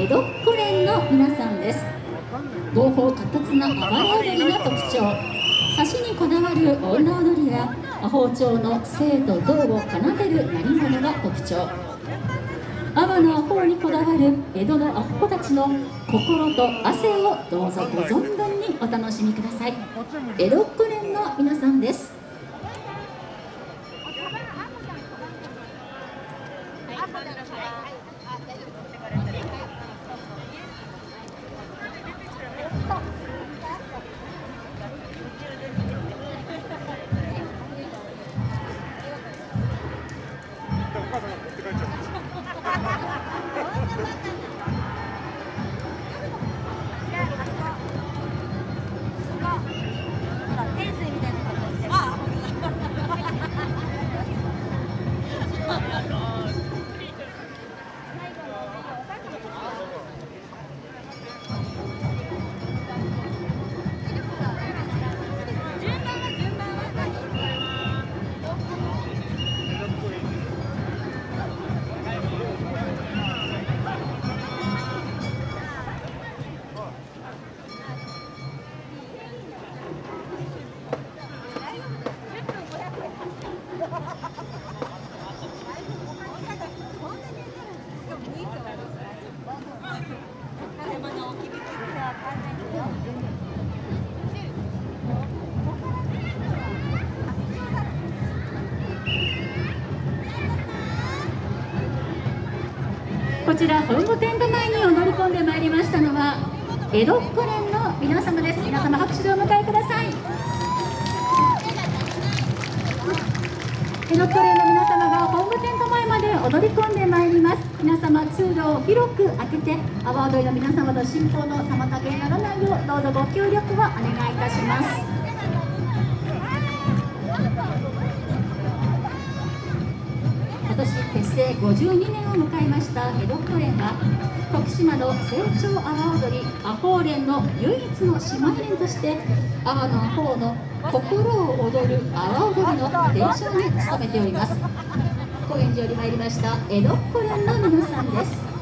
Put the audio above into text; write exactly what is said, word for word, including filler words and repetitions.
江戸っ子連の皆さんです。合法闊達な阿波踊りが特徴。差しにこだわる女踊りや阿呆町の静と動を奏でる鳴り物が特徴。阿波の阿呆にこだわる江戸の阿呆たちの心と汗をどうぞご存分にお楽しみください。江戸っ子連の皆さんです。こちら本御殿の前に踊り込んでまいりましたのは江戸っ子連の皆様です。皆様拍手でお迎えください。江戸っ子連の皆様が本御殿の前まで踊り込んでまいります。皆様通路を広く開けて阿波踊りの皆様の進行の妨げにならないようどうぞご協力をお願いいたします。今年結成ごじゅうにねんを迎えました江戸っ子連は徳島の成長阿波踊り阿呆連の唯一の姉妹連として阿波の阿呆の心を踊る阿波踊りの伝承に努めております。高円寺より参りました江戸っ子連の皆さんです。